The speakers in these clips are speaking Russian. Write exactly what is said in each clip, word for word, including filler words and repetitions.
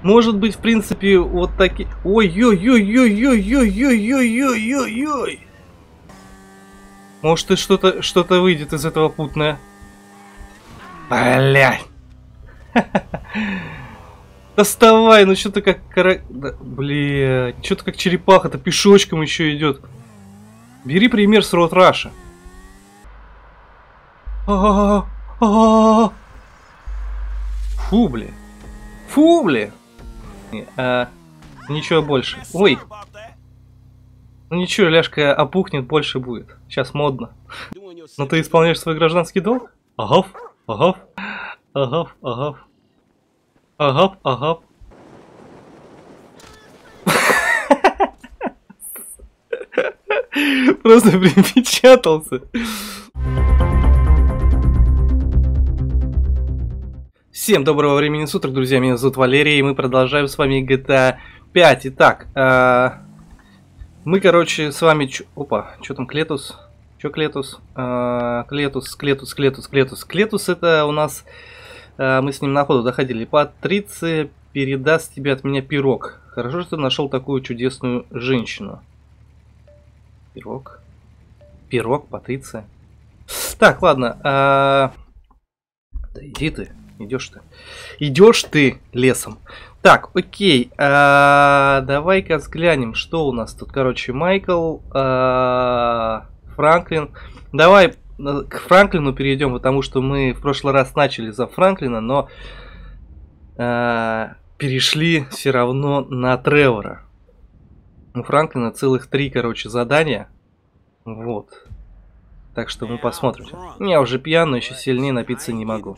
Может быть, в принципе, вот такие... Ой-ой-ой-ой-ой-ой-ой-ой-ой-ой-ой! Может, и что-то что-то выйдет из этого путное. Блядь! Доставай, ну что-то как... Кара... Да, блядь, что-то как черепаха-то пешочком еще идет. Бери пример с Road Rush. Фу, бля. Фу, бля. А, ничего больше. Ой. Ну ничего, ляжка опухнет, больше будет. Сейчас модно. Но ты исполняешь свой гражданский долг? Агав, агав, агав, агав. Агав, агав. Просто припечатался. Всем доброго времени суток, друзья, меня зовут Валерий, и мы продолжаем с вами джи ти эй пять. Итак, э, мы, короче, с вами... Ч... Опа, что там, Клетус? Что Клетус? Э, Клетус, Клетус, Клетус, Клетус. Клетус это у нас... Э, мы с ним на ходу доходили. Патриция передаст тебе от меня пирог. Хорошо, что ты нашел такую чудесную женщину. Пирог? Пирог, Патриция. Так, ладно. Э, да иди ты. Идешь ты. Идешь ты лесом. Так, окей. А, давай-ка взглянем, что у нас тут. Короче, Майкл, а, Франклин. Давай к Франклину перейдем, потому что мы в прошлый раз начали за Франклина, но а, перешли все равно на Тревора. У Франклина целых три, короче, задания. Вот. Так что мы посмотрим. Я уже пьян, но еще сильнее напиться не могу.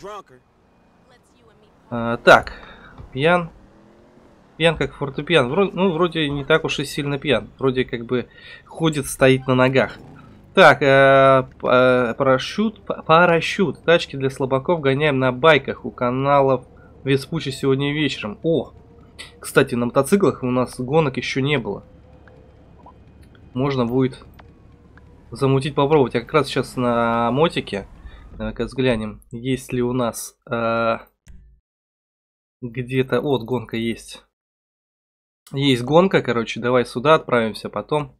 А, так, пьян. Пьян как фортепиан. Вроде, ну, вроде не так уж и сильно пьян. Вроде как бы ходит, стоит на ногах. Так, э, парашют, парашют. Тачки для слабаков гоняем на байках у каналов Веспуччи сегодня вечером. О, кстати, на мотоциклах у нас гонок еще не было. Можно будет замутить, попробовать. Я как раз сейчас на мотике. Давай-ка взглянем, есть ли у нас... Э, где-то... Вот, гонка есть. Есть гонка, короче. Давай сюда отправимся, потом...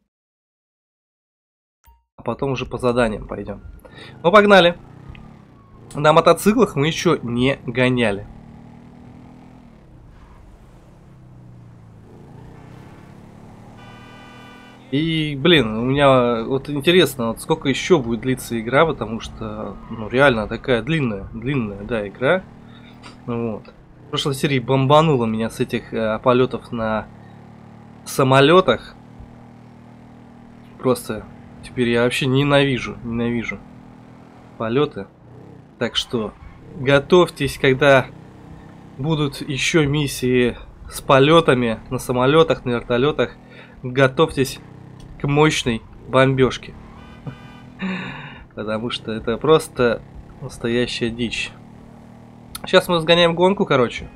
А потом уже по заданиям пойдем. Ну, погнали. На мотоциклах мы еще не гоняли. И, блин, у меня вот интересно, вот сколько еще будет длиться игра, потому что, ну, реально такая длинная, длинная, да, игра. Вот. В прошлой серии бомбануло меня с этих э, полетов на самолетах. Просто теперь я вообще ненавижу, ненавижу полеты. Так что готовьтесь, когда будут еще миссии с полетами на самолетах, на вертолетах. Готовьтесь к мощной бомбежке. Потому что это просто настоящая дичь. Сейчас мы сгоняем гонку, короче.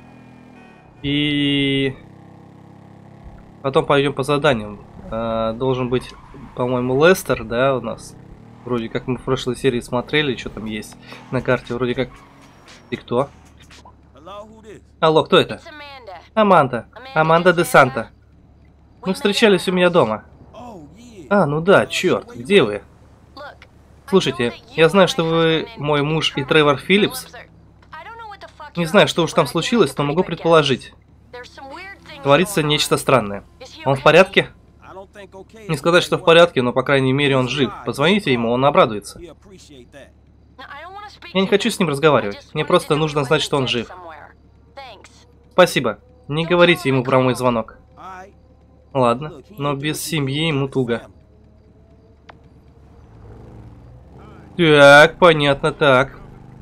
И потом пойдем по заданиям. А, должен быть, по-моему, Лестер, да, у нас. Вроде как мы в прошлой серии смотрели, что там есть на карте. Вроде как... Ты кто? Алло, кто это? Аманда. Аманда де Санта. Мы встречались у меня дома. А, ну да, черт, где вы? Слушайте, я знаю, что вы мой муж и Тревор Филлипс. Не знаю, что уж там случилось, но могу предположить. Творится нечто странное. Он в порядке? Не сказать, что в порядке, но по крайней мере он жив. Позвоните ему, он обрадуется. Я не хочу с ним разговаривать. Мне просто нужно знать, что он жив. Спасибо. Не говорите ему про мой звонок. Ладно, но без семьи ему туго. Так, понятно, так.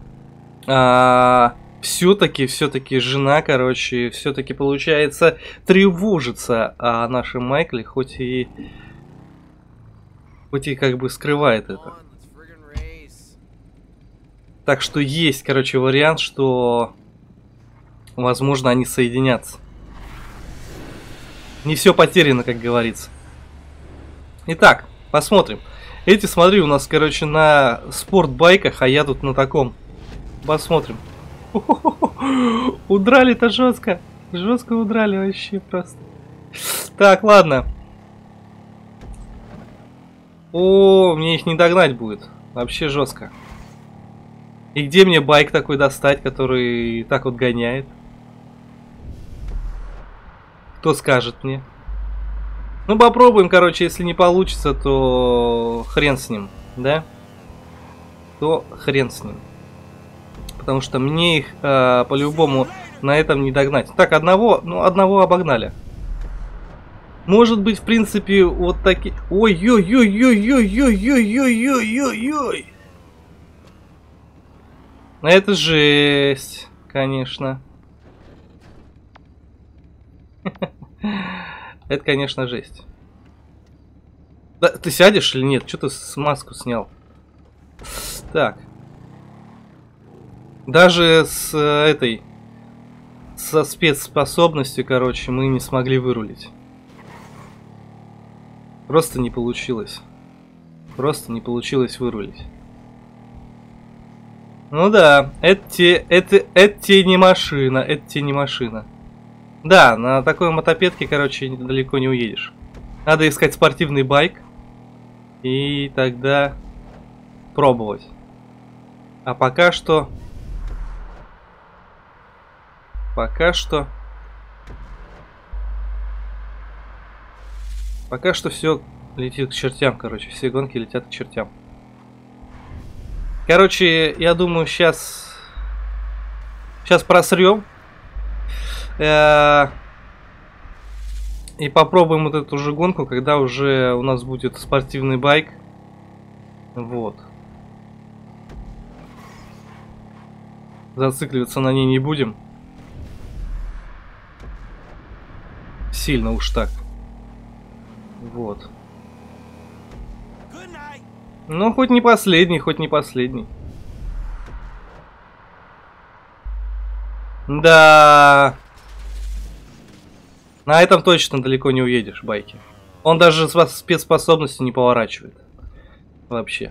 А, все-таки, все-таки жена, короче, все-таки получается тревожится о нашем Майкле, хоть и, хоть и как бы скрывает это. Так что есть, короче, вариант, что, возможно, они соединятся. Не все потеряно, как говорится. Итак, посмотрим. Эти, смотри, у нас, короче, на спортбайках, а я тут на таком. Посмотрим. Удрали-то жестко. Жестко удрали вообще просто. Так, ладно. О, мне их не догнать будет. Вообще жестко. И где мне байк такой достать, который так вот гоняет? Кто скажет мне? Ну попробуем, короче, если не получится, то хрен с ним, да? То хрен с ним. Потому что мне их э, по-любому на этом не догнать. Так, одного, ну одного обогнали. Может быть, в принципе, вот такие... Ой-ой-ой-ой-ой-ой-ой-ой-ой-ой-ой-ой. Это жесть, конечно. Это, конечно, жесть. Да, ты сядешь или нет? Что ты с маску снял? Так. Даже с этой... Со спецспособностью, короче, мы не смогли вырулить. Просто не получилось. Просто не получилось вырулить. Ну да, это те, это, это те не машина, это те не машина. Да, на такой мотопедке, короче, далеко не уедешь. Надо искать спортивный байк. И тогда пробовать. А пока что... Пока что... Пока что все летит к чертям, короче. Все гонки летят к чертям. Короче, я думаю, сейчас... Сейчас просрем. И попробуем вот эту же гонку, когда уже у нас будет спортивный байк. Вот. Зацикливаться на ней не будем. Сильно уж так. Вот. Ну, хоть не последний, хоть не последний. Да. На этом точно далеко не уедешь, байки. Он даже с спецспособностью не поворачивает. Вообще.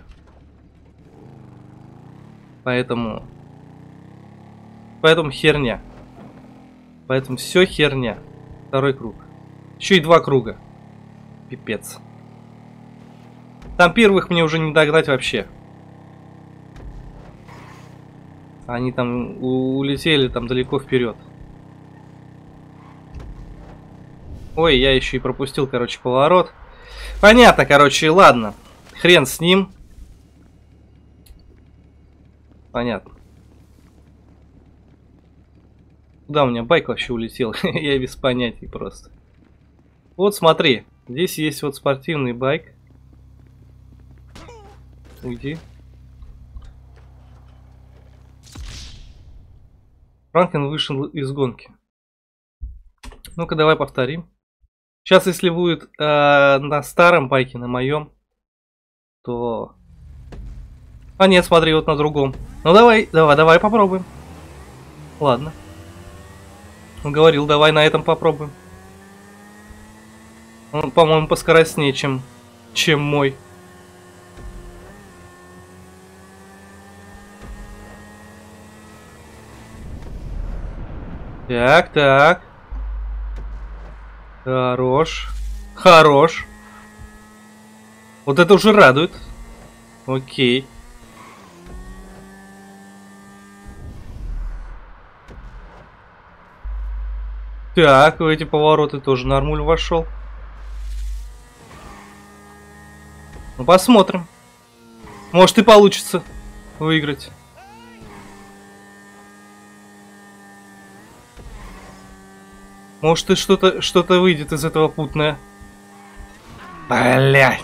Поэтому... Поэтому херня. Поэтому все херня. Второй круг. Еще и два круга. Пипец. Там первых мне уже не догнать вообще. Они там улетели там далеко вперед. Ой, я еще и пропустил, короче, поворот. Понятно, короче, ладно. Хрен с ним. Понятно. Куда у меня байк вообще улетел? Я без понятий просто. Вот смотри. Здесь есть вот спортивный байк. Уйди. Франклин вышел из гонки. Ну-ка, давай повторим. Сейчас, если будет э, на старом байке, на моем, то... А нет, смотри, вот на другом. Ну давай, давай, давай попробуем. Ладно. Он говорил, давай на этом попробуем. Он, по-моему, поскоростнее, чем, чем мой. Так, так. Хорош. Хорош. Вот это уже радует. Окей. Так, в эти повороты тоже нормуль вошел. Ну, посмотрим. Может и получится выиграть. Может и что-то что-то выйдет из этого путное. Блядь.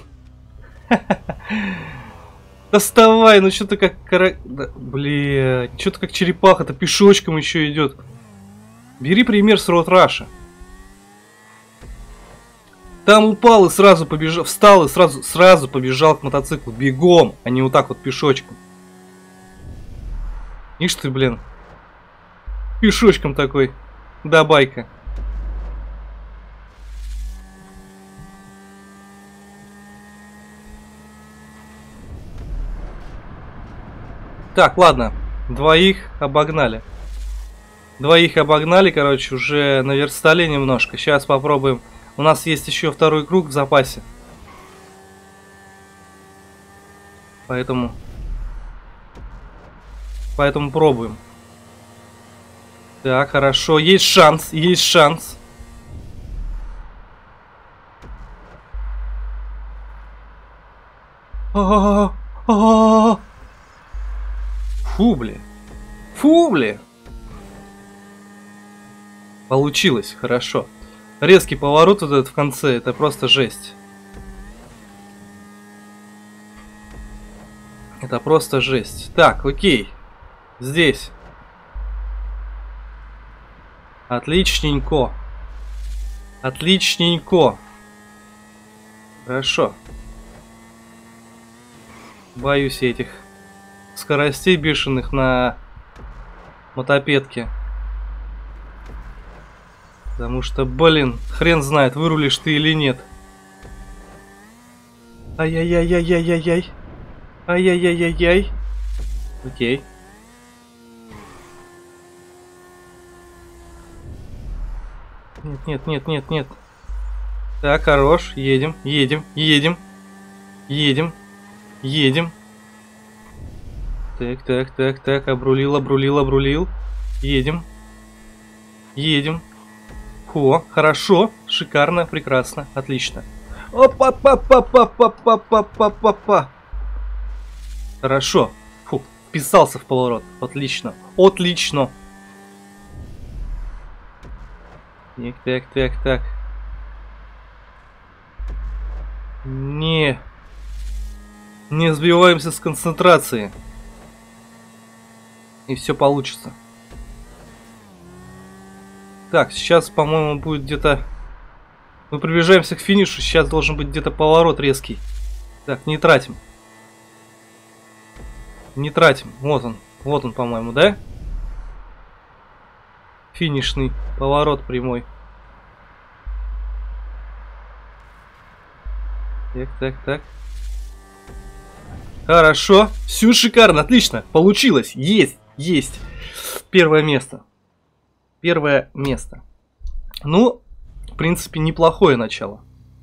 Доставай, ну что-то как кара... да, блядь, что-то как черепаха-то пешочком еще идет. Бери пример с Road Russia. Там упал и сразу побежал, встал и сразу, сразу побежал к мотоциклу бегом, а не вот так вот пешочком. Ишь ты, блин. Пешочком такой. Да, байка. Так, ладно. Двоих обогнали. Двоих обогнали, короче, уже наверстали немножко. Сейчас попробуем. У нас есть еще второй круг в запасе. Поэтому... Поэтому пробуем. Так, хорошо. Есть шанс, есть шанс. А-а-а-а-а-а. Фу, бля. Фу, бля. Получилось, хорошо. Резкий поворот вот этот в конце, это просто жесть. Это просто жесть. Так, окей. Здесь. Отличненько. Отличненько. Хорошо. Боюсь я этих скоростей бешеных на мотопедке. Потому что, блин, хрен знает, вырулишь ты или нет. Ай-яй-яй-яй-яй-яй-яй. Ай-яй-яй-яй-яй. Окей. Нет, нет, нет, нет, нет. Так, хорош. Едем, едем, едем. Едем. Едем. Так, так, так, так. Обрулил, обрулил, обрулил. Едем. Едем. О, хорошо. Шикарно, прекрасно, отлично. Опа-па-па-па-па-па-па-па-па. Хорошо. Фу, вписался в поворот. Отлично. Отлично. Так, так, так, так. Не. Не сбиваемся с концентрации. И все получится. Так, сейчас, по-моему, будет где-то... Мы приближаемся к финишу. Сейчас должен быть где-то поворот резкий. Так, не тратим. Не тратим. Вот он. Вот он, по-моему, да? Финишный поворот прямой. Так, так, так. Хорошо. Все шикарно. Отлично. Получилось. Есть. Есть. Первое место. Первое место. Ну, в принципе, неплохое начало.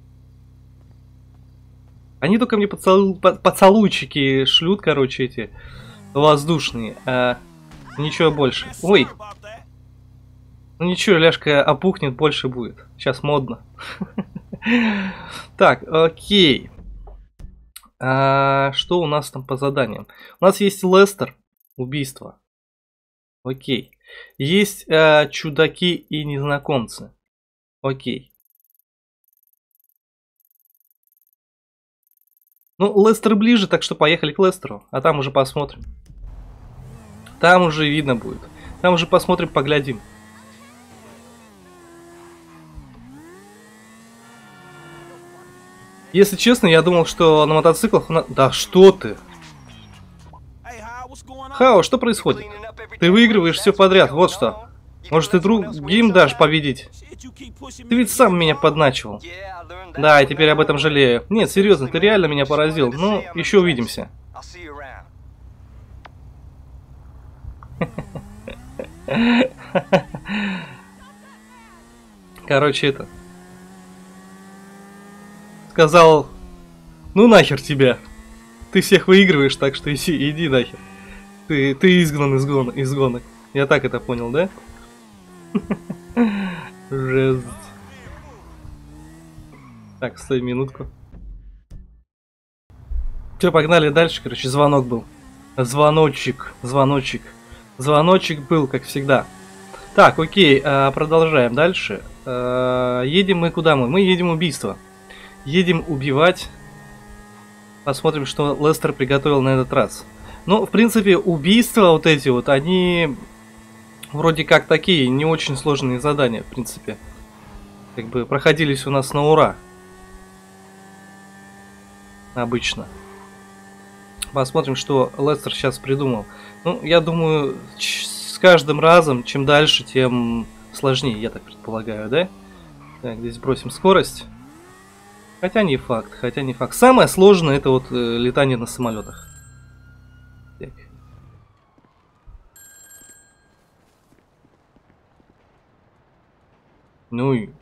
Они только мне поцелу... поцелуйчики шлют, короче, эти воздушные. А ничего больше. Ой. Ну ничего, ляжка опухнет, больше будет. Сейчас модно. Так, окей. А, что у нас там по заданиям? У нас есть Лестер. Убийство. Окей. Есть а, чудаки и незнакомцы. Окей. Ну, Лестер ближе, так что поехали к Лестеру. А там уже посмотрим. Там уже видно будет. Там уже посмотрим, поглядим. Если честно, я думал, что на мотоциклах... На... Да что ты? Хао, что происходит? Ты выигрываешь все подряд, вот что. Может, ты другим дашь победить? Ты ведь сам меня подначивал. Да, и теперь об этом жалею. Нет, серьезно, ты реально меня поразил. Ну, еще увидимся. Короче, это... Сказал, ну нахер тебя. Ты всех выигрываешь, так что иди, иди нахер. Ты, ты изгнан из, гон, из гонок. Я так это понял, да? Жесть. Так, стой минутку. Все, погнали дальше. Короче, звонок был. Звоночек, звоночек. Звоночек был, как всегда. Так, окей, продолжаем дальше. Едем мы куда мы? Мы едем убийство. Едем убивать. Посмотрим, что Лестер приготовил на этот раз. Ну, в принципе, убийства вот эти вот, они вроде как такие, не очень сложные задания, в принципе. Как бы проходились у нас на ура. Обычно. Посмотрим, что Лестер сейчас придумал. Ну, я думаю, с каждым разом, чем дальше, тем сложнее, я так предполагаю, да? Так, здесь бросим скорость. Хотя не факт, хотя не факт. Самое сложное это вот э, летание на самолетах. Так. Ну и...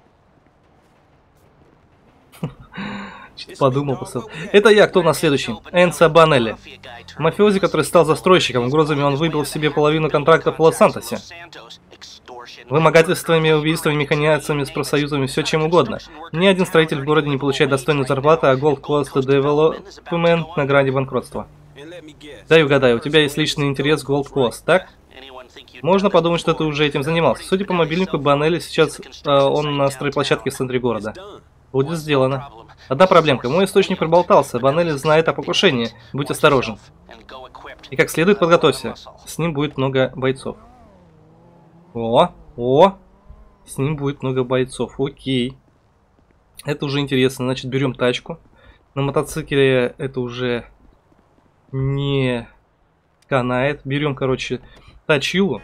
Подумал просто. Это я, кто у нас следующий? Энцо Банелли. Мафиози, который стал застройщиком. Угрозами он выбил себе половину контрактов в Лос-Сантосе. Вымогательствами, убийствами, механизациями с профсоюзами, все чем угодно. Ни один строитель в городе не получает достойную зарплату, а Gold Coast Development на грани банкротства. Дай угадаю, у тебя есть личный интерес в Gold Coast, так? Можно подумать, что ты уже этим занимался. Судя по мобильнику, Банелли сейчас э, он на стройплощадке в центре города. Будет сделано. Одна проблемка. Мой источник проболтался. Банелли знает о покушении. Будь осторожен. И как следует подготовься. С ним будет много бойцов. О, о. С ним будет много бойцов. Окей. Это уже интересно. Значит, берем тачку. На мотоцикле это уже не канает. Берем, короче, тачилу.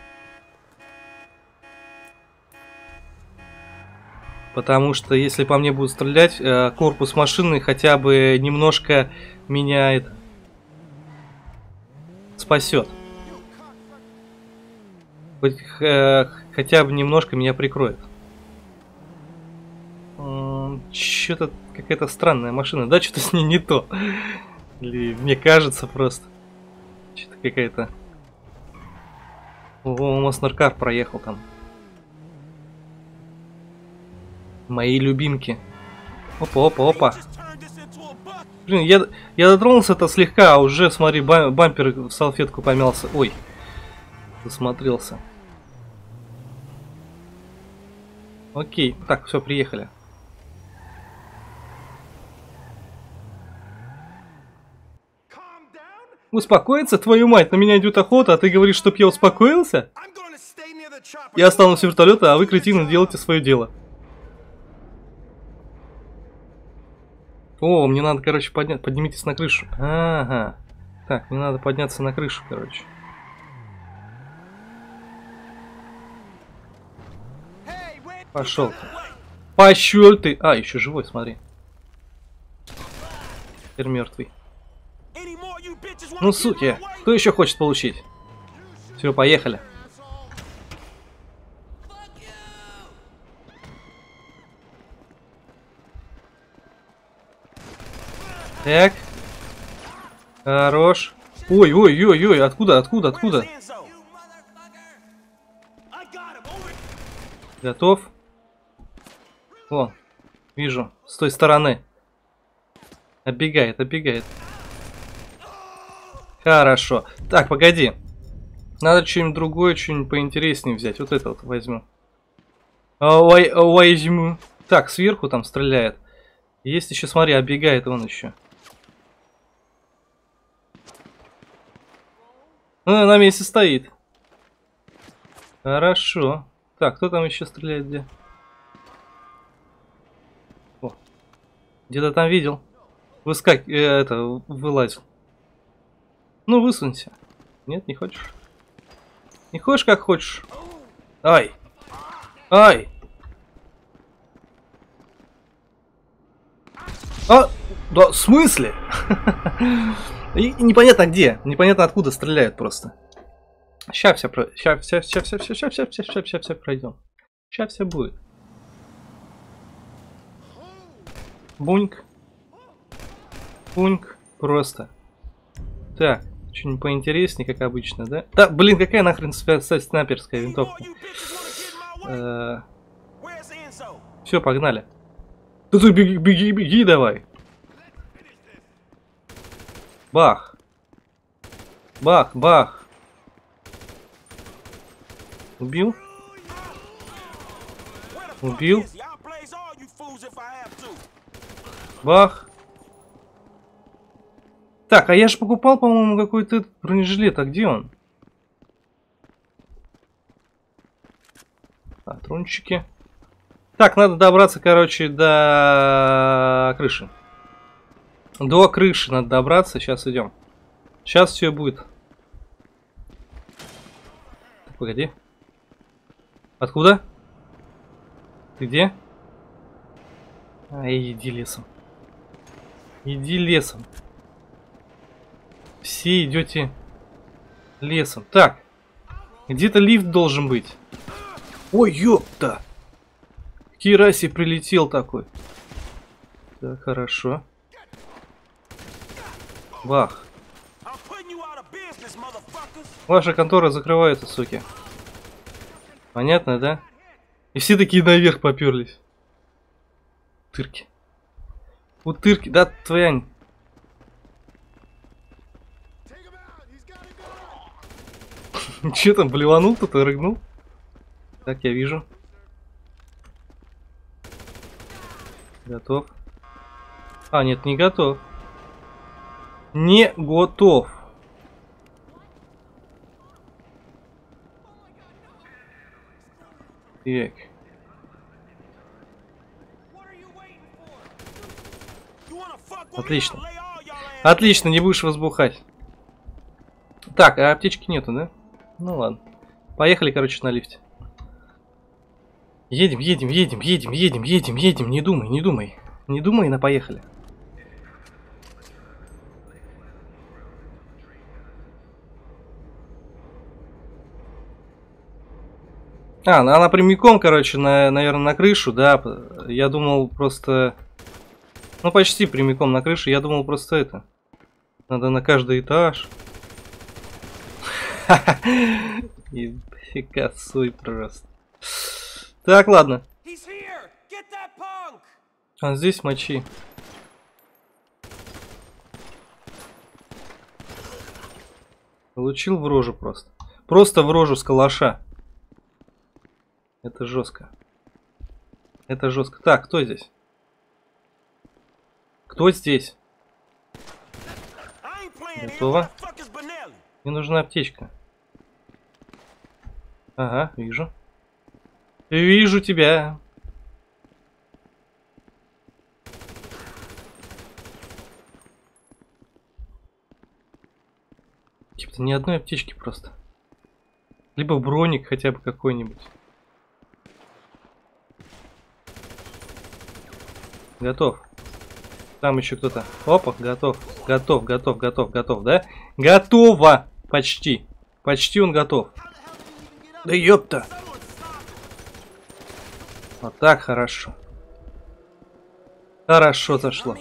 Потому что если по мне будут стрелять, корпус машины хотя бы немножко меня это спасет. Хоть, э, хотя бы немножко меня прикроет. Что-то какая-то странная машина. Да, что-то с ней не то. Или мне кажется просто. Что-то какая-то... О, Моснаркар проехал там. Мои любимки. Опа, опа, опа. Блин, я, я дотронулся-то слегка, а уже, смотри, бам, бампер в салфетку помялся. Ой, засмотрелся. Окей, так, все, приехали. Успокоиться, твою мать, на меня идет охота, а ты говоришь, чтоб я успокоился? Я останусь у вертолета, а вы, кретины, делайте свое дело. О, мне надо, короче, подняться. Поднимитесь на крышу. Ага. Так, мне надо подняться на крышу, короче. Пошел ты. Пошел ты. А, еще живой, смотри. Теперь мертвый. Ну, суки, кто еще хочет получить? Все, поехали. Так. Хорош. Ой, ой, ой, ой, откуда, откуда, откуда? Готов. О, вижу, с той стороны. Оббегает, оббегает. Хорошо. Так, погоди. Надо что-нибудь другое, что-нибудь поинтереснее взять. Вот это вот возьму. Ой, возьму. Так, сверху там стреляет. Есть еще, смотри, оббегает он еще. Ну, на месте стоит. Хорошо. Так, кто там еще стреляет где? О, где-то там видел. Выскак... Э, это, вылазил. Ну, высунься. Нет, не хочешь? Не хочешь, как хочешь? Ай! Ай! А, да, в смысле? И непонятно где, непонятно откуда стреляют просто. Сейчас все, сейчас, сейчас, сейчас, сейчас, сейчас, сейчас, сейчас, сейчас, сейчас все пройдем. Сейчас все будет. Буньк. Буньк. Просто. Так, что-нибудь поинтереснее, как обычно, да? Да, блин, какая нахрен снайперская винтовка? Все, погнали. Да ты беги, беги, беги давай. Бах. Бах, бах. Убил? Убил? Бах. Так, а я же покупал, по-моему, какой-то бронежилет. А где он? Патрончики. Так, надо добраться, короче, до крыши. До крыши надо добраться. Сейчас идем. Сейчас все будет. Так, погоди. Откуда? Ты где? Ай, иди лесом. Иди лесом. Все идете лесом. Так. Где-то лифт должен быть. Ой, ёпта. Хераси прилетел такой. Так, хорошо. Бах. Ваша контора закрывается, суки. Понятно, да? И все такие наверх поперлись. Утырки. Утырки, да, твоя... Че там, блеванул кто-то, рыгнул? Так, я вижу. Готов. А, нет, не готов. Не готов. Так. Отлично. Отлично, не будешь возбухать. Так, а аптечки нету, да? Ну ладно. Поехали, короче, на лифте. Едем, едем, едем, едем, едем, едем, едем. Не думай, не думай. Не думай, на поехали. А, она прямиком, короче, на, наверное, на крышу, да. Я думал просто... Ну, почти прямиком на крышу. Я думал просто это. Надо на каждый этаж. И косой просто. Так, ладно. А здесь мочи. Получил в рожу просто. Просто в рожу с калаша. Это жестко. Это жестко. Так, кто здесь? Кто здесь? Готово. Мне нужна аптечка. Ага, вижу. Вижу тебя. Типа ни одной аптечки просто. Либо броник хотя бы какой-нибудь. Готов. Там еще кто-то. Опа, готов. Готов, готов, готов, готов, да? Готово! Почти. Почти он готов. Да ёпта! Вот так хорошо. Хорошо зашло.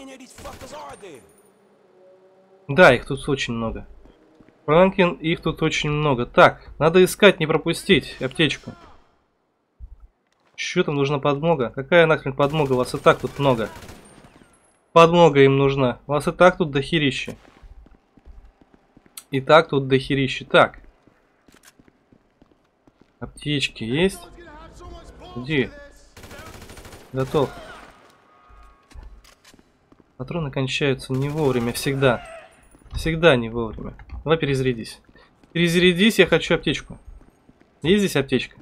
Да, их тут очень много. Франклин, их тут очень много. Так, надо искать, не пропустить аптечку. Что там нужна подмога? Какая нахрен подмога? Вас и так тут много. Подмога им нужна. Вас и так тут дохерища. И так тут дохерища. Так. Аптечки есть? Где? Готов. Патроны кончаются не вовремя, всегда. Всегда не вовремя. Давай перезарядись. Перезарядись, я хочу аптечку. Есть здесь аптечка?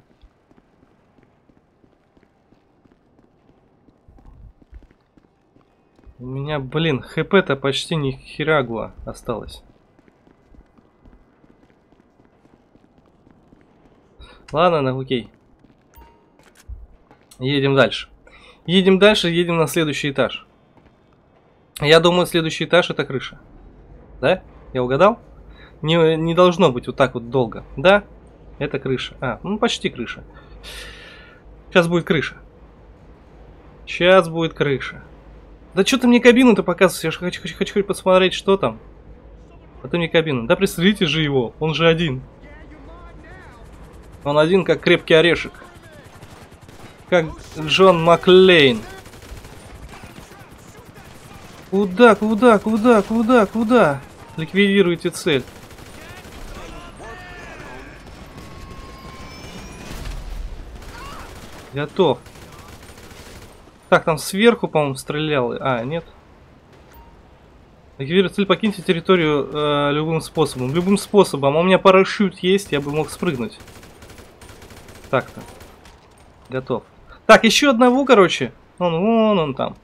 У меня, блин, хп-то почти ни херагуа осталось. Ладно, ну окей. Едем дальше. Едем дальше, едем на следующий этаж. Я думаю, следующий этаж это крыша. Да? Я угадал? Не, не должно быть вот так вот долго. Да? Это крыша. А, ну почти крыша. Сейчас будет крыша. Сейчас будет крыша. Да что ты мне кабину-то показываешь? Я же хочу, хочу, хочу посмотреть, что там. А ты мне кабину. Да пристрелите же его. Он же один. Он один, как крепкий орешек. Как Джон Маклейн. Куда, куда, куда, куда, куда? Ликвидируйте цель. Готов. Так, там сверху, по-моему, стрелял. А, нет. Ликвидируйте цель, покиньте территорию э, любым способом. Любым способом. У меня парашют есть, я бы мог спрыгнуть. Так-то. Готов. Так, еще одного, короче. Он, вон он там.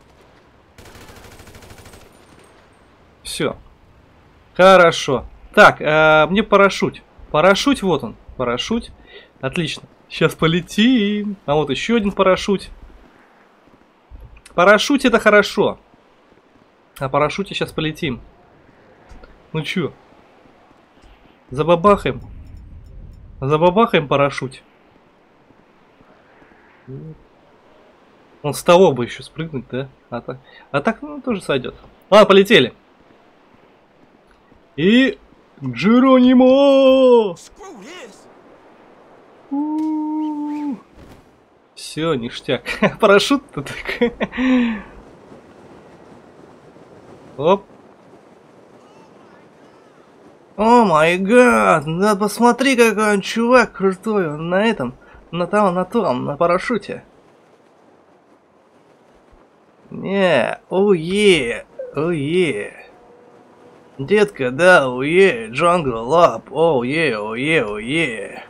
Все. Хорошо. Так, э, мне парашют. Парашют, вот он. Парашют. Отлично. Сейчас полетим. А вот еще один парашют. Парашют это хорошо. А парашюте сейчас полетим. Ну чё? Забабахаем. Забабахаем парашют. Он с того бы еще спрыгнуть, да? А так, а так ну, тоже сойдет. Ладно, полетели. И... Джеронимо! Все, ништяк. Парашют-то так. Оп. О май гад! Да посмотри, какой он чувак крутой. Он на этом, на том, на том, на парашюте. Не, уе, уе. Детка, да, уе, джангл лап, оуе, оуе, оуе.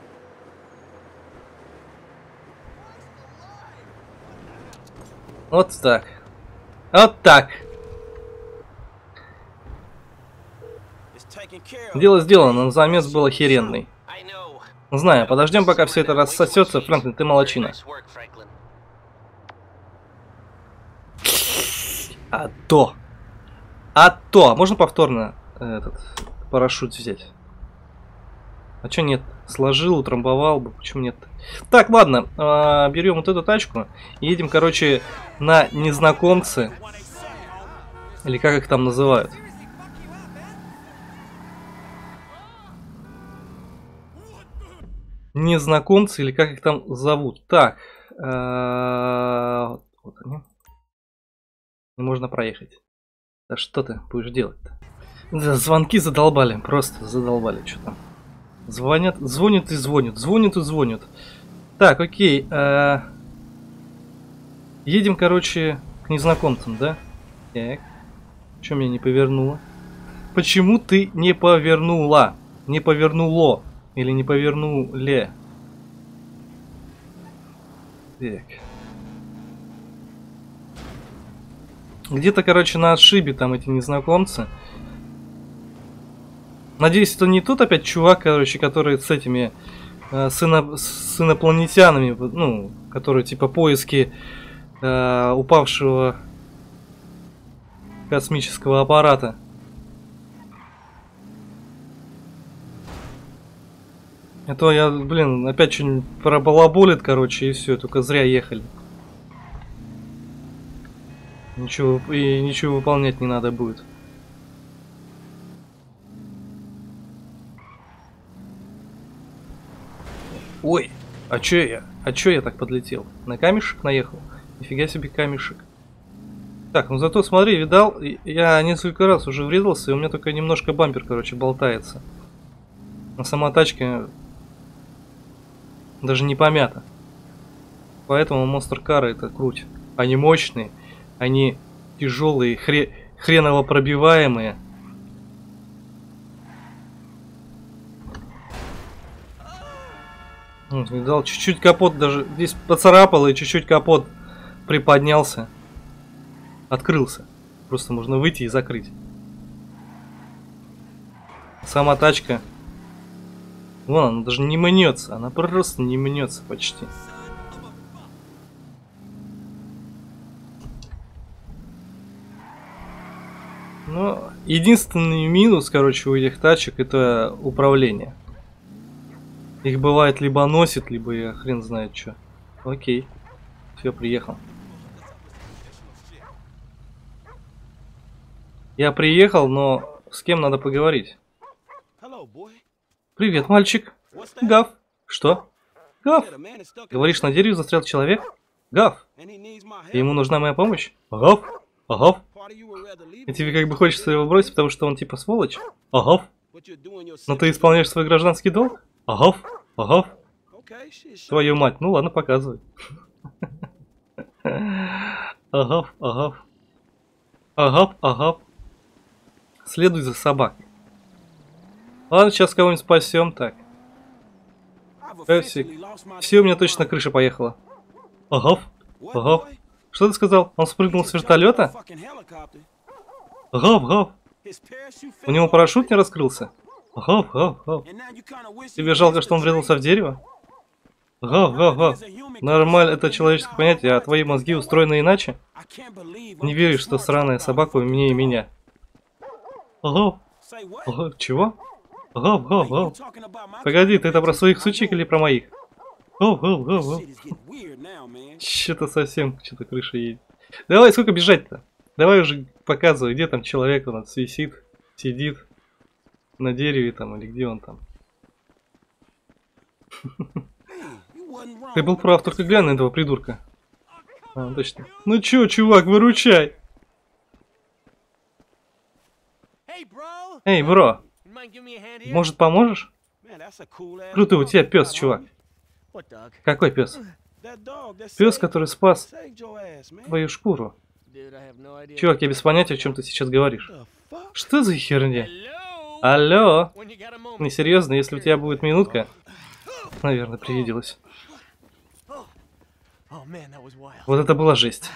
Вот так. Вот так. Дело сделано, но замес был охеренный. Знаю, подождем, пока все это рассосется. Фрэнклин, ты молодчина. А то. А то. Можно повторно этот парашют взять? А чё нет? Сложил, утрамбовал бы. Почему нет? Так, ладно. Э, берем вот эту тачку. И едем, короче, на незнакомцы. Или как их там называют? Незнакомцы, или как их там зовут. Так. Э, вот они. Не можно проехать. Да что ты будешь делать-то? Да, звонки задолбали. Просто задолбали. Что там? Звонят, звонят и звонят. Звонят и звонят. Так, окей. Э, едем, короче, к незнакомцам, да? Так. Что меня не повернуло? Почему ты не повернула? Не повернуло. Или не повернули? Так. Где-то, короче, на отшибе там эти незнакомцы. Надеюсь, это не тот опять чувак, короче, который с этими э, с, ино, с инопланетянами, ну, которые типа поиски э, упавшего космического аппарата. А то я, блин, опять что-нибудь пробалаболит, короче, и все, только зря ехали. Ничего, и ничего выполнять не надо будет. Ой, а чё я? А чё я так подлетел? На камешек наехал? Нифига себе камешек. Так, ну зато смотри, видал, я несколько раз уже врезался, и у меня только немножко бампер, короче, болтается. А сама тачка даже не помята. Поэтому монстр-кары это круть. Они мощные, они тяжелые, хре хреново пробиваемые. Вот, видал, чуть-чуть капот даже здесь поцарапал, и чуть-чуть капот приподнялся. Открылся. Просто можно выйти и закрыть. Сама тачка. Вон, она даже не мнется. Она просто не мнется почти. Но единственный минус, короче, у этих тачек это управление. Их бывает либо носит, либо я хрен знает что. Окей. Все, приехал. Я приехал, но с кем надо поговорить? Привет, мальчик. Гав. Что? Гав. Говоришь, на дереве застрял человек? Гав. Ему нужна моя помощь? Гав. Гав. И тебе как бы хочется его бросить, потому что он типа сволочь? Гав. Но ты исполняешь свой гражданский долг? Агав, агав. Твою мать, ну ладно, показывай. Агав, агав. Агав, агав. Следуй за собакой. Ладно, сейчас кого-нибудь спасем, так. Все, все, у меня точно крыша поехала. Агав, агав. Что ты сказал? Он спрыгнул с вертолета? Агав, агав. У него парашют не раскрылся? Гав, гав, гав. Тебе жалко, что он врезался в дерево? Гав, гав, гав. Нормально, это человеческое понятие, а твои мозги устроены иначе? Не веришь, что сраная собака умнее меня? Гав. Гав, чего? Гав, гав, гав. Погоди, ты это про своих сучек или про моих? Что-то совсем, что-то крыша едет. Давай, сколько бежать-то? Давай уже показывай, где там человек у нас висит, сидит на дереве там, или где он там. Ты был прав, только глянь на этого придурка. А, точно. Ну чё, чувак, выручай. Эй, бро, может, поможешь? Круто, у тебя пес, чувак. Какой пес? Пес, который спас твою шкуру. Чувак, я без понятия, о чем ты сейчас говоришь. Что за херня? Алло? Несерьезно, если у тебя будет минутка? Наверное, привиделось. Вот это была жесть.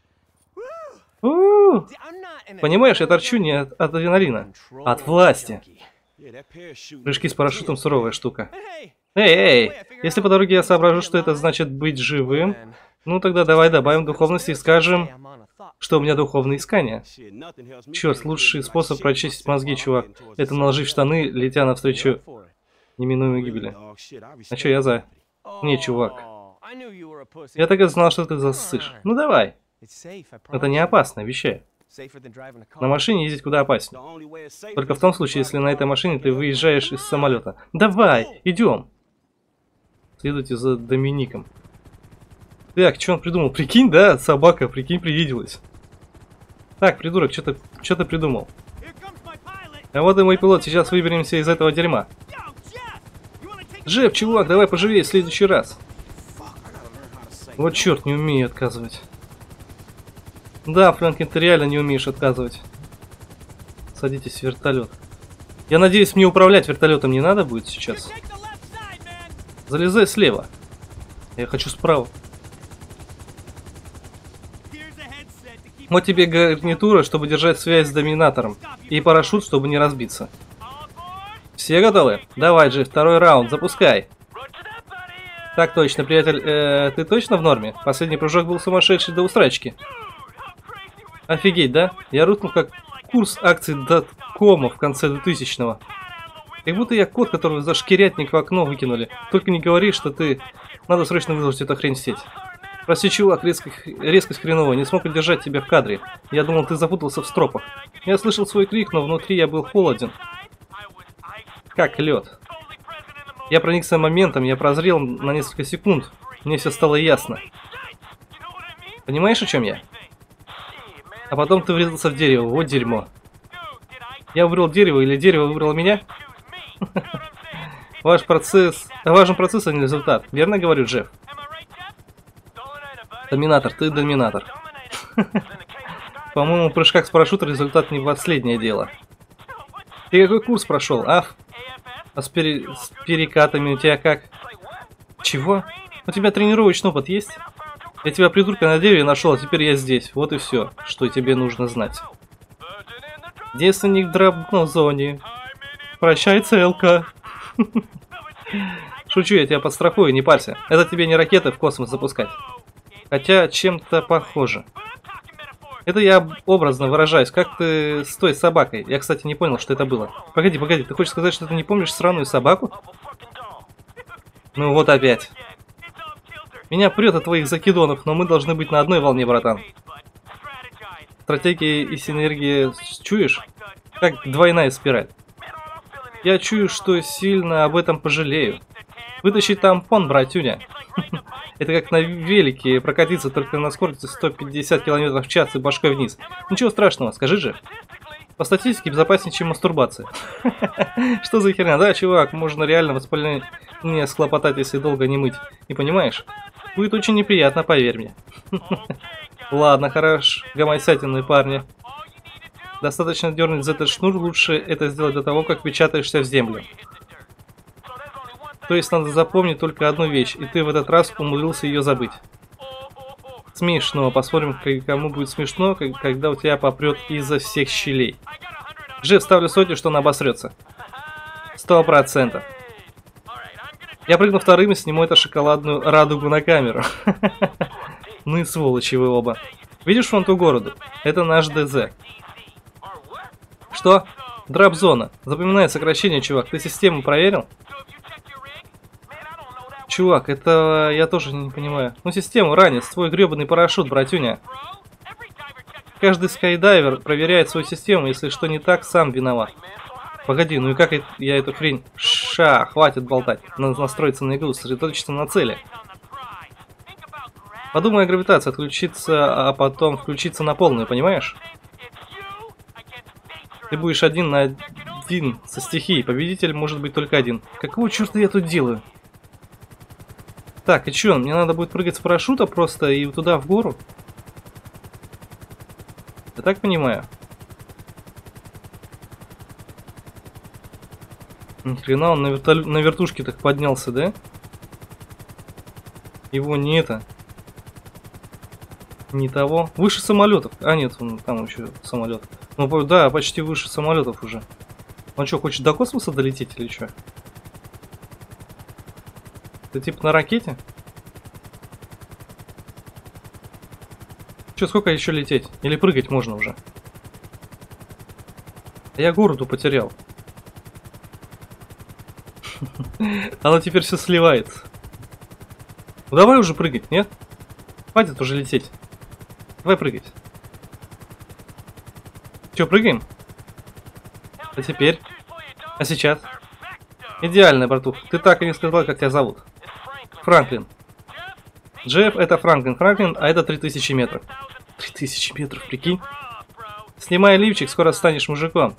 У-у-у. Понимаешь, я торчу не от адреналина, а от власти. Прыжки с парашютом суровая штука. Эй, эй, если по дороге я соображу, что это значит быть живым, ну тогда давай добавим духовности и скажем, что у меня духовное искание. Черт, лучший способ прочистить мозги, чувак, это наложить в штаны, летя навстречу неминуемой гибели. А чё я за? Не, чувак. Я так и знал, что ты засышь. Ну давай. Это не опасно, обещаю. На машине ездить куда опаснее. Только в том случае, если на этой машине ты выезжаешь из самолета. Давай, идем. Следуйте за Домиником. Так, что он придумал? Прикинь, да, собака, прикинь, привиделась. Так, придурок, что ты, что ты придумал? А вот и мой пилот, сейчас выберемся из этого дерьма. Джеб, чувак, давай поживее в следующий раз. Вот черт, не умею отказывать. Да, Фрэнклин, ты реально не умеешь отказывать. Садитесь в вертолет. Я надеюсь, мне управлять вертолетом не надо будет сейчас. Залезай слева. Я хочу справа. Вот тебе гарнитура, чтобы держать связь с доминатором. И парашют, чтобы не разбиться. Все готовы? Давай, Джей, второй раунд, запускай. Так точно, приятель. Э, ты точно в норме? Последний прыжок был сумасшедший до усрачки. Офигеть, да? Я рухнул как курс акций доткома в конце двухтысячного. Как будто я кот, которого за шкирятник в окно выкинули. Только не говори, что ты... Надо срочно выложить эту хрень в сеть. Прости, чувак, резкость, резкость хреновая. Не смог удержать тебя в кадре. Я думал, ты запутался в стропах. Я слышал свой крик, но внутри я был холоден. Как лед. Я проникся моментом, я прозрел на несколько секунд. Мне все стало ясно. Понимаешь, о чем я? А потом ты врезался в дерево. Вот дерьмо. Я выбрал дерево или дерево выбрало меня? Ваш процесс... Важен процесс, а не результат. Верно говорю, Джефф? Доминатор, ты доминатор. По-моему, в прыжках с парашютом результат не последнее дело. Ты какой курс прошел, а? А с, пере... с перекатами у тебя как? Чего? У тебя тренировочный опыт есть? Я тебя, придурка, на дереве нашел, а теперь я здесь. Вот и все, что тебе нужно знать. Девственник в дробнозоне. Прощай, целка. Шучу, я тебя подстрахую, не парься. Это тебе не ракеты в космос запускать. Хотя чем-то похоже. Это я образно выражаюсь, как ты с той собакой. Я, кстати, не понял, что это было. Погоди, погоди, ты хочешь сказать, что ты не помнишь сраную собаку? Ну вот опять. Меня прет от твоих закидонов, но мы должны быть на одной волне, братан. Стратегия и синергия, чуешь? Как двойная спираль. Я чую, что сильно об этом пожалею. Вытащи тампон, братюня. Это как на велике прокатиться только на скорости сто пятьдесят километров в час и башкой вниз. Ничего страшного, скажи же. По статистике безопаснее, чем мастурбация. Что за херня? Да, чувак, можно реально воспаление схлопотать, если долго не мыть. Не понимаешь? Будет очень неприятно, поверь мне. Ладно, хорош, гомосятинные парни. Достаточно дернуть за этот шнур, лучше это сделать до того, как печатаешься в землю. То есть надо запомнить только одну вещь, и ты в этот раз умудрился ее забыть. Смешно, посмотрим, кому будет смешно, когда у тебя попрет из-за всех щелей. Джефф, ставлю сотню, что он обосрется. Сто процентов. Я прыгну вторым и сниму эту шоколадную радугу на камеру. Ну и сволочи вы оба. Видишь вон ту городу? Это наш ДЗ. Что? Драп-зона. Запоминай сокращение, чувак. Ты систему проверил? Чувак, это я тоже не понимаю. Ну, систему ранец, твой гребаный парашют, братюня. Каждый скайдайвер проверяет свою систему, если что не так, сам виноват. Погоди, ну и как я эту хрень... Ша, хватит болтать. Надо настроиться на игру, сосредоточиться на цели. Подумай о гравитации, отключиться, а потом включиться на полную, понимаешь? Ты будешь один на один со стихией. Победитель может быть только один. Какого черта я тут делаю? Так, и чё, мне надо будет прыгать с парашюта просто и туда, в гору? Я так понимаю? Ни хрена, он на, вертол... на вертушке так поднялся, да? Его не это. Не того. Выше самолетов. А, нет, он, там еще самолет. Ну, да, почти выше самолетов уже. Он что, хочет до космоса долететь или что? Ты типа на ракете? Че, сколько еще лететь? Или прыгать можно уже? Я городу потерял. Она теперь все сливается. Ну давай уже прыгать, нет? Хватит уже лететь. Давай прыгать. Че, прыгаем? А теперь? А сейчас? Идеально, братух. Ты так и не сказал, как тебя зовут. Франклин. Джефф, это Франклин. Франклин, а это три тысячи метров. три тысячи метров, прикинь. Снимай лифчик, скоро станешь мужиком.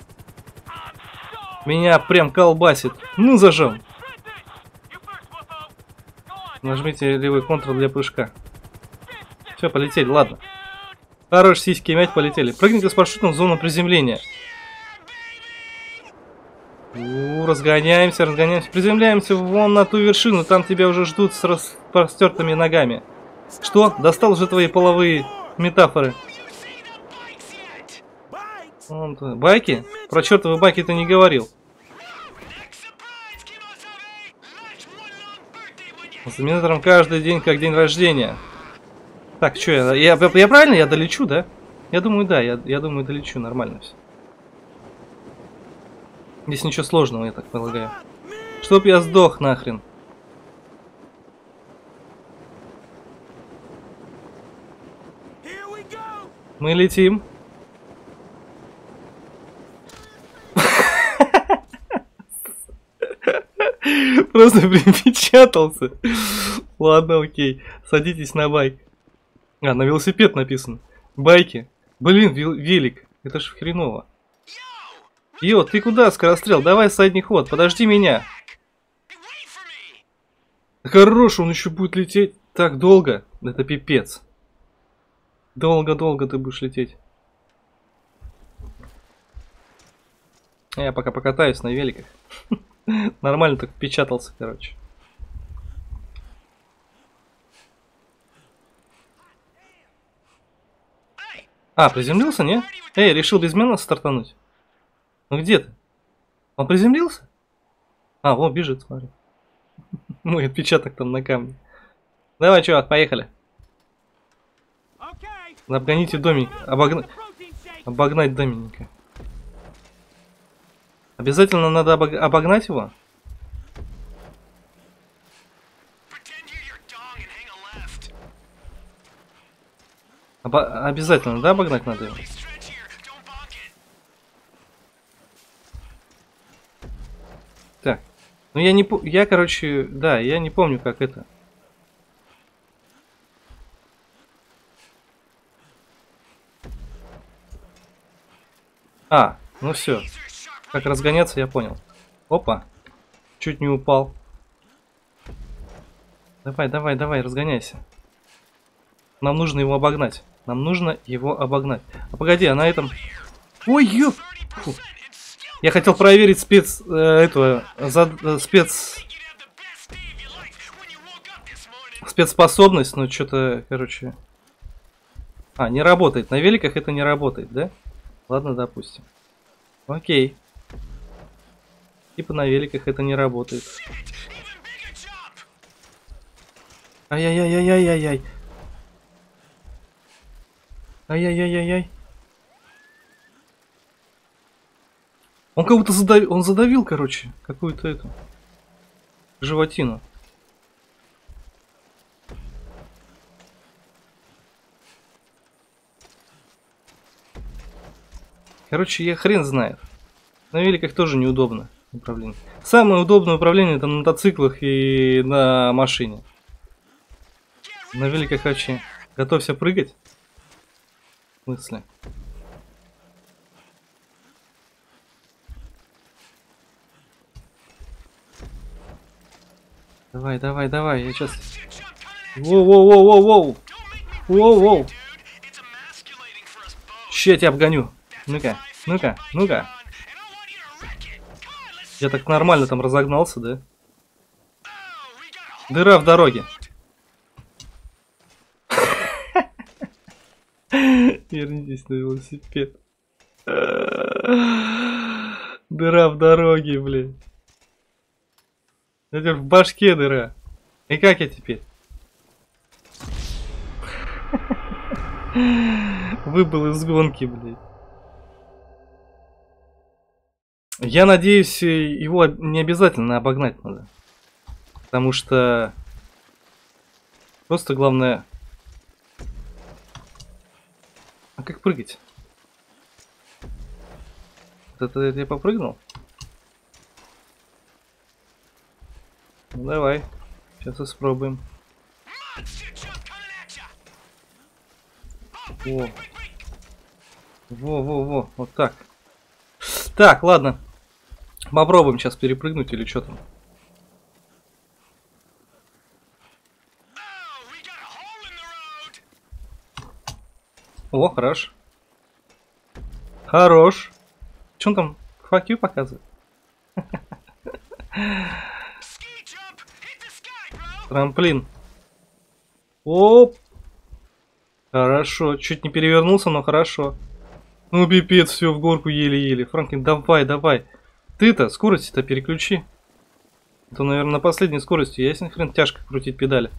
Меня прям колбасит. Ну, зажжем. Нажмите левый контрол для прыжка. Все, полетели, ладно. Хорош, сиськи, мять, полетели. Прыгните с парашютом в зону приземления. У, разгоняемся, разгоняемся. Приземляемся вон на ту вершину. Там тебя уже ждут с распростертыми ногами. Что? Достал уже твои половые метафоры. Байки? Про чертовы байки ты не говорил. За минутором каждый день как день рождения. Так, что я, я, я правильно, я долечу, да? Я думаю, да, я, я думаю, долечу, нормально все. Здесь ничего сложного, я так полагаю. Чтоб я сдох нахрен. Мы летим. Просто припечатался. Ладно, окей. Садитесь на байк. А, на велосипед написано. Байки. Блин, велик. Это ж хреново. Йо, ты куда, скорострел? Давай задний ход, подожди меня. Хорош, он еще будет лететь так долго. Это пипец. Долго-долго ты будешь лететь. Я пока покатаюсь на великах. Нормально так впечатался, короче. А, приземлился, не? Эй, решил без меня стартануть. Ну где ты? Он приземлился? А, вон бежит, смотри. Мой отпечаток там на камне. Давай, чувак, поехали. Обгоните домик. Обогна... Обогнать домика. Обязательно надо обог... обогнать его? Обо... Обязательно, да, обогнать надо его? Так. Ну я не по... Я, короче, да, я не помню, как это. А, ну все. Как разгоняться, я понял. Опа. Чуть не упал. Давай, давай, давай, разгоняйся. Нам нужно его обогнать. Нам нужно его обогнать. А погоди, а на этом... Ой, ёп! Фу. Я хотел проверить спец... Э, этого... За, э, спец... Спецспособность, но что-то, короче... А, не работает. На великах это не работает, да? Ладно, допустим. Окей. Типа на великах это не работает. Ай-яй-яй-яй-яй-яй. Ай-яй-яй-яй-яй. Он как будто задавил, он задавил, короче, какую-то эту животину. Короче, я хрен знает. На великах тоже неудобно управление. Самое удобное управление это на мотоциклах и на машине. На великах вообще. Готовься прыгать. В смысле? Давай, давай, давай, я сейчас... Воу-воу-воу-воу-воу! Воу-воу! Ща я тебя обгоню. Ну-ка, ну-ка, ну-ка. Я так нормально там разогнался, да? Дыра в дороге. Вернитесь на велосипед. Дыра в дороге, блин. Это в башке дыра. И как я теперь? Выбыл из гонки, блядь. Я надеюсь, его не обязательно обогнать надо. Потому что... Просто главное... А как прыгать? Это, это я попрыгнул? Ну давай. Сейчас испробуем. Во. Во-во-во. Вот так. Так, ладно. Попробуем сейчас перепрыгнуть или что там. О, хорош. Хорош. Че он там? Fuck you показывает? Трамплин. Оп. Хорошо. Чуть не перевернулся, но хорошо. Ну, пипец, все в горку еле-еле. Франклин, давай, давай. Ты-то скорости-то переключи. Это, наверное, на последней скорости. Ясен хрен тяжко крутить педали.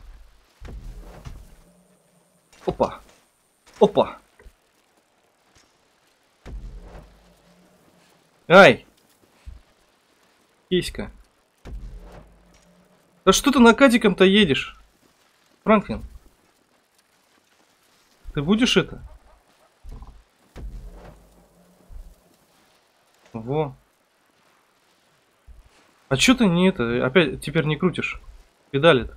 Опа. Опа. Ай. Киська. Да что ты накатиком-то едешь? Франклин. Ты будешь это? Во. А чё ты не это? Опять теперь не крутишь педали-то?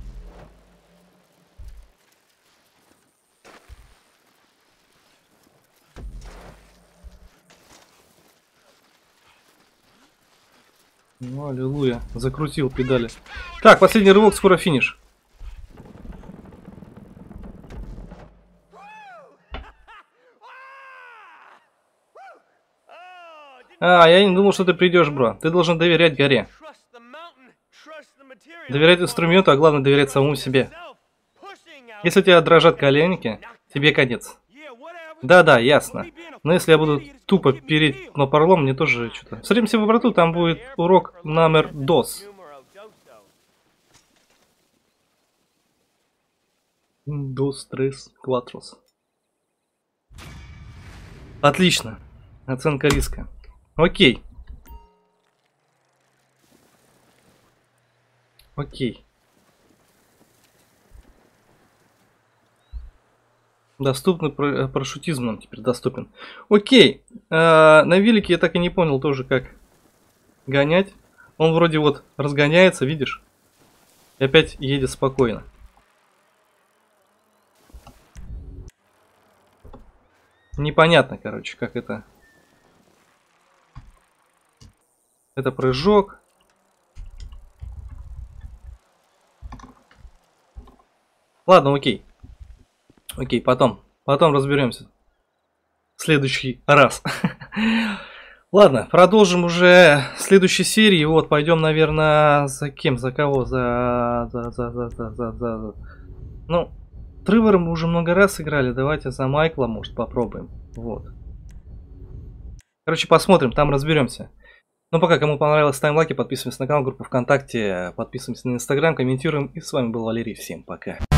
Ну, аллилуйя. Закрутил педали. Так, последний рывок, скоро финиш. А, я не думал, что ты придешь, бро. Ты должен доверять горе. Доверять инструменту, а главное доверять самому себе. Если у тебя дрожат коленки, тебе конец. Да-да, ясно. Но если я буду тупо переть на поролом, мне тоже что-то... Встретимся в брату, там будет урок номер дос. Дос, трес, кватрос. Отлично. Оценка риска. Окей. Окей. Доступный парашютизм нам теперь доступен. Окей. А, на велике я так и не понял тоже, как гонять. Он вроде вот разгоняется, видишь? И опять едет спокойно. Непонятно, короче, как это... Это прыжок. Ладно, окей. Окей, потом. Потом разберемся. В следующий раз. Ладно, продолжим уже в следующей серии. Вот, пойдем, наверное, за кем? За кого? За... За... За... За... За... За... за... Ну, Тревора мы уже много раз играли. Давайте за Майкла, может, попробуем. Вот. Короче, посмотрим, там разберемся. Ну, пока, кому понравилось, ставим лайки, подписываемся на канал, группу ВКонтакте, подписываемся на Инстаграм, комментируем. И с вами был Валерий. Всем пока.